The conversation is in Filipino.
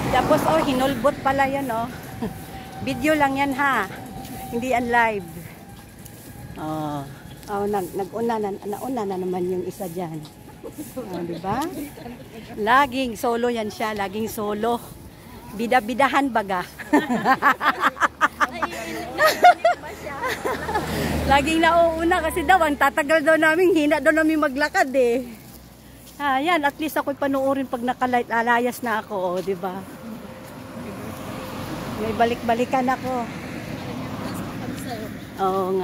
Tapos, oh, hinulbot pala yan, oh. Video lang yan, ha. Hindi yan live. Oh, oh nauna na naman yung isa dyan. Oh, diba? Laging solo yan siya. Laging solo. Bida-bidahan baga. Laging nauuna kasi daw, ang tatagal daw namin, hina daw namin maglakad eh. Yan, at least ako'y panuorin pag nakalayas na ako, oh, diba? May balik-balikan ako. Oo nga.